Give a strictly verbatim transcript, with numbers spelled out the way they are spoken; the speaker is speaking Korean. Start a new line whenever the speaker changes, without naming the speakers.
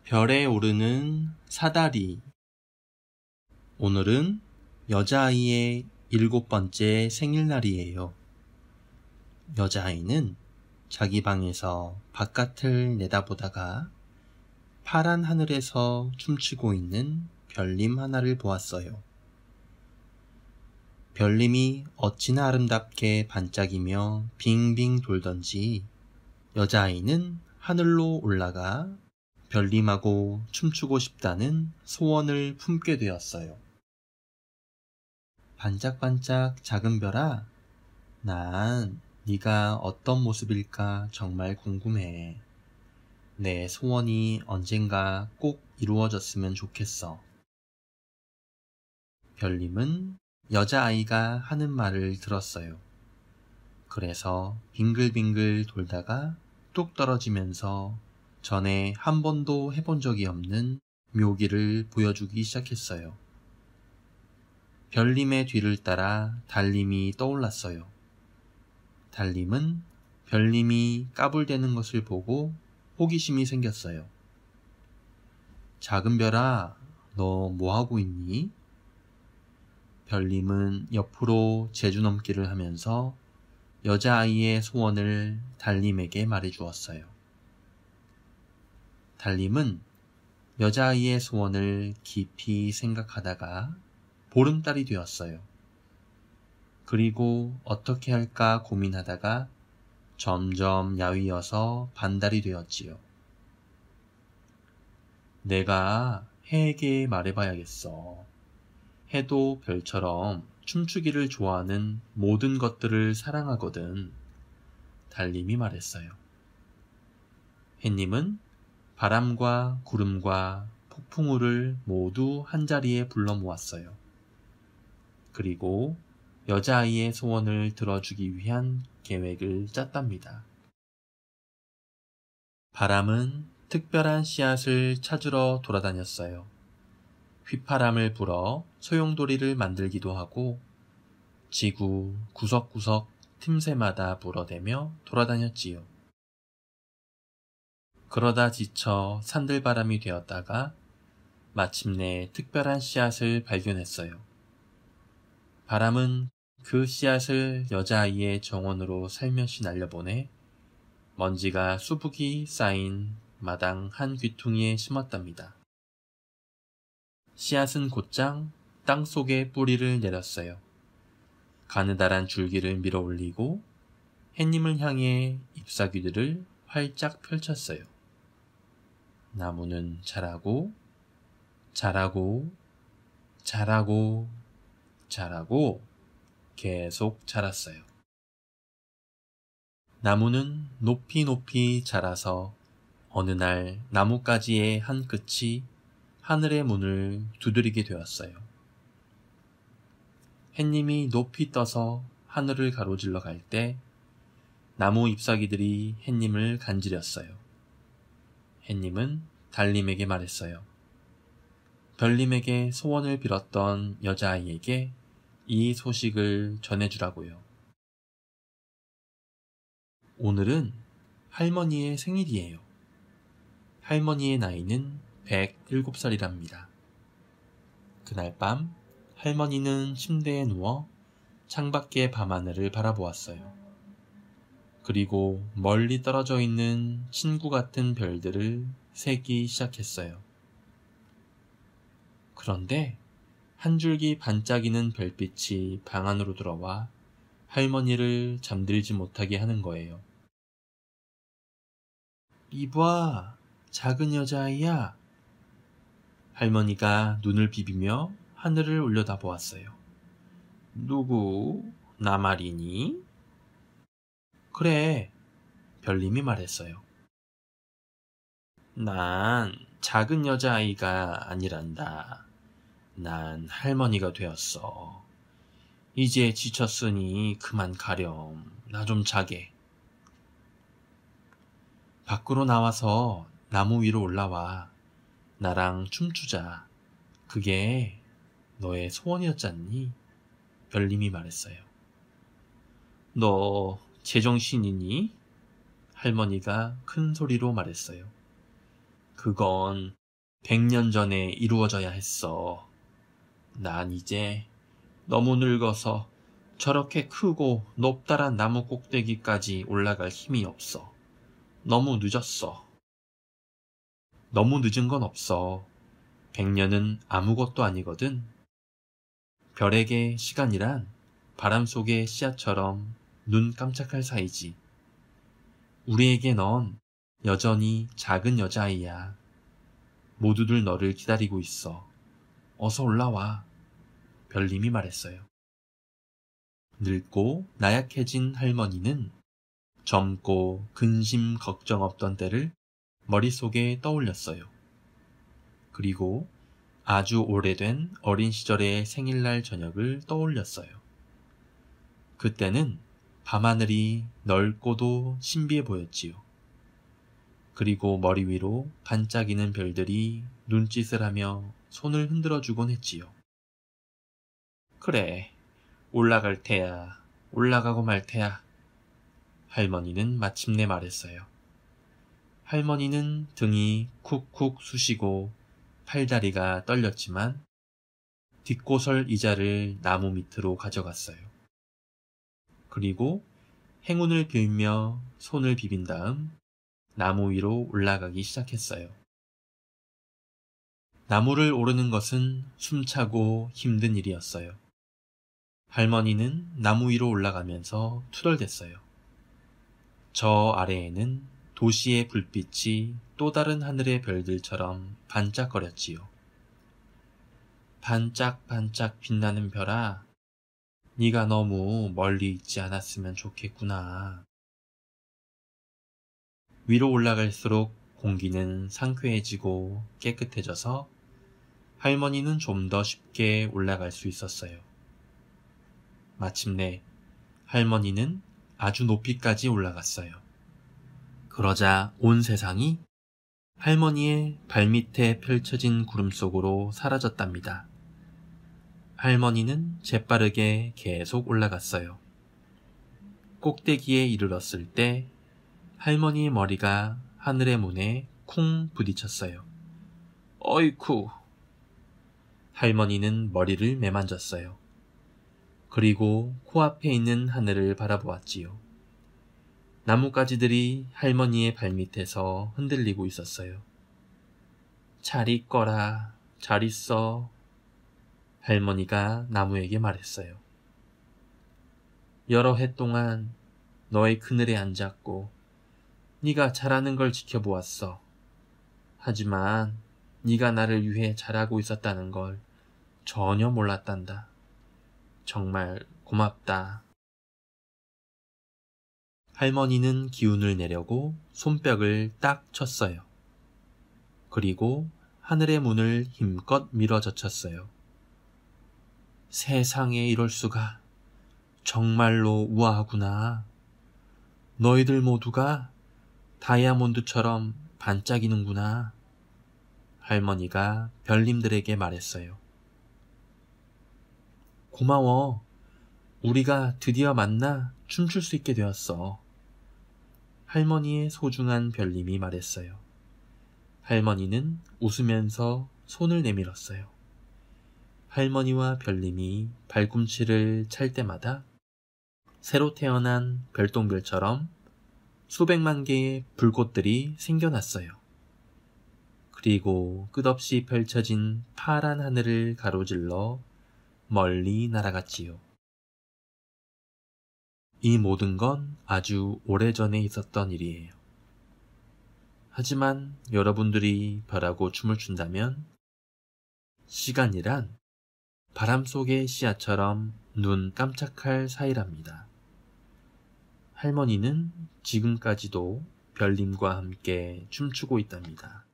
별에 오르는 사다리. 오늘은 여자아이의 일곱 번째 생일날이에요. 여자아이는 자기 방에서 바깥을 내다보다가 파란 하늘에서 춤추고 있는 별님 하나를 보았어요. 별님이 어찌나 아름답게 반짝이며 빙빙 돌던지 여자아이는 하늘로 올라가 별님하고 춤추고 싶다는 소원을 품게 되었어요. 반짝반짝 작은 별아, 난 네가 어떤 모습일까 정말 궁금해. 내 소원이 언젠가 꼭 이루어졌으면 좋겠어. 별님은 여자아이가 하는 말을 들었어요. 그래서 빙글빙글 돌다가 뚝 떨어지면서 전에 한 번도 해본 적이 없는 묘기를 보여주기 시작했어요. 별님의 뒤를 따라 달님이 떠올랐어요. 달님은 별님이 까불대는 것을 보고 호기심이 생겼어요. 작은 별아, 너 뭐하고 있니? 별님은 옆으로 제주넘기를 하면서 여자아이의 소원을 달님에게 말해주었어요. 달님은 여자아이의 소원을 깊이 생각하다가 보름달이 되었어요. 그리고 어떻게 할까 고민하다가 점점 야위어서 반달이 되었지요. 내가 해에게 말해봐야겠어. 해도 별처럼 춤추기를 좋아하는 모든 것들을 사랑하거든. 달님이 말했어요. 해님은 바람과 구름과 폭풍우를 모두 한자리에 불러 모았어요. 그리고 여자아이의 소원을 들어주기 위한 계획을 짰답니다. 바람은 특별한 씨앗을 찾으러 돌아다녔어요. 휘파람을 불어 소용돌이를 만들기도 하고 지구 구석구석 틈새마다 불어대며 돌아다녔지요. 그러다 지쳐 산들바람이 되었다가 마침내 특별한 씨앗을 발견했어요. 바람은 그 씨앗을 여자아이의 정원으로 살며시 날려보내 먼지가 수북이 쌓인 마당 한 귀퉁이에 심었답니다. 씨앗은 곧장 땅속에 뿌리를 내렸어요. 가느다란 줄기를 밀어 올리고 해님을 향해 잎사귀들을 활짝 펼쳤어요. 나무는 자라고 자라고 자라고 자라고 계속 자랐어요. 나무는 높이 높이 자라서 어느 날 나뭇가지의 한 끝이 하늘의 문을 두드리게 되었어요. 해님이 높이 떠서 하늘을 가로질러 갈 때 나무 잎사귀들이 해님을 간지렸어요. 해님은 달님에게 말했어요. 별님에게 소원을 빌었던 여자아이에게 이 소식을 전해주라고요. 오늘은 할머니의 생일이에요. 할머니의 나이는 백일곱 살이랍니다. 그날 밤 할머니는 침대에 누워 창밖의 밤하늘을 바라보았어요. 그리고 멀리 떨어져 있는 친구 같은 별들을 세기 시작했어요. 그런데 한 줄기 반짝이는 별빛이 방 안으로 들어와 할머니를 잠들지 못하게 하는 거예요. 이봐, 작은 여자아이야. 할머니가 눈을 비비며 하늘을 올려다보았어요. 누구? 나 말이니? 그래, 별님이 말했어요. 난 작은 여자아이가 아니란다. 난 할머니가 되었어. 이제 지쳤으니 그만 가렴. 나 좀 자게. 밖으로 나와서 나무 위로 올라와. 나랑 춤추자. 그게 너의 소원이었잖니? 별님이 말했어요. 너 제정신이니? 할머니가 큰 소리로 말했어요. 그건 백 년 전에 이루어져야 했어. 난 이제 너무 늙어서 저렇게 크고 높다란 나무 꼭대기까지 올라갈 힘이 없어. 너무 늦었어. 너무 늦은 건 없어. 백 년은 아무것도 아니거든. 별에게 시간이란 바람 속의 씨앗처럼 눈 깜짝할 사이지. 우리에게 넌 여전히 작은 여자아이야. 모두들 너를 기다리고 있어. 어서 올라와. 별님이 말했어요. 늙고 나약해진 할머니는 젊고 근심 걱정 없던 때를 머릿속에 떠올렸어요. 그리고 아주 오래된 어린 시절의 생일날 저녁을 떠올렸어요. 그때는 밤하늘이 넓고도 신비해 보였지요. 그리고 머리 위로 반짝이는 별들이 눈짓을 하며 손을 흔들어주곤 했지요. 그래, 올라갈 테야. 올라가고 말 테야. 할머니는 마침내 말했어요. 할머니는 등이 쿡쿡 쑤시고 팔다리가 떨렸지만 뒷고설 의자를 나무 밑으로 가져갔어요. 그리고 행운을 빌며 손을 비빈 다음 나무 위로 올라가기 시작했어요. 나무를 오르는 것은 숨차고 힘든 일이었어요. 할머니는 나무 위로 올라가면서 투덜댔어요. 저 아래에는 도시의 불빛이 또 다른 하늘의 별들처럼 반짝거렸지요. 반짝반짝 빛나는 별아, 네가 너무 멀리 있지 않았으면 좋겠구나. 위로 올라갈수록 공기는 상쾌해지고 깨끗해져서 할머니는 좀 더 쉽게 올라갈 수 있었어요. 마침내 할머니는 아주 높이까지 올라갔어요. 그러자 온 세상이 할머니의 발밑에 펼쳐진 구름 속으로 사라졌답니다. 할머니는 재빠르게 계속 올라갔어요. 꼭대기에 이르렀을 때 할머니의 머리가 하늘의 문에 쿵 부딪혔어요. 어이쿠! 할머니는 머리를 매만졌어요. 그리고 코앞에 있는 하늘을 바라보았지요. 나뭇가지들이 할머니의 발밑에서 흔들리고 있었어요. 잘 있거라, 잘 있어. 할머니가 나무에게 말했어요. 여러 해 동안 너의 그늘에 앉았고 네가 자라는 걸 지켜보았어. 하지만 네가 나를 위해 자라고 있었다는 걸 전혀 몰랐단다. 정말 고맙다. 할머니는 기운을 내려고 손뼉을 딱 쳤어요. 그리고 하늘의 문을 힘껏 밀어젖혔어요. 세상에 이럴 수가. 정말로 우아하구나. 너희들 모두가 다이아몬드처럼 반짝이는구나. 할머니가 별님들에게 말했어요. 고마워. 우리가 드디어 만나 춤출 수 있게 되었어. 할머니의 소중한 별님이 말했어요. 할머니는 웃으면서 손을 내밀었어요. 할머니와 별님이 발꿈치를 찰 때마다 새로 태어난 별똥별처럼 수백만 개의 불꽃들이 생겨났어요. 그리고 끝없이 펼쳐진 파란 하늘을 가로질러 멀리 날아갔지요. 이 모든 건 아주 오래전에 있었던 일이에요. 하지만 여러분들이 별하고 춤을 춘다면 시간이란 바람 속의 씨앗처럼 눈 깜짝할 사이랍니다. 할머니는 지금까지도 별님과 함께 춤추고 있답니다.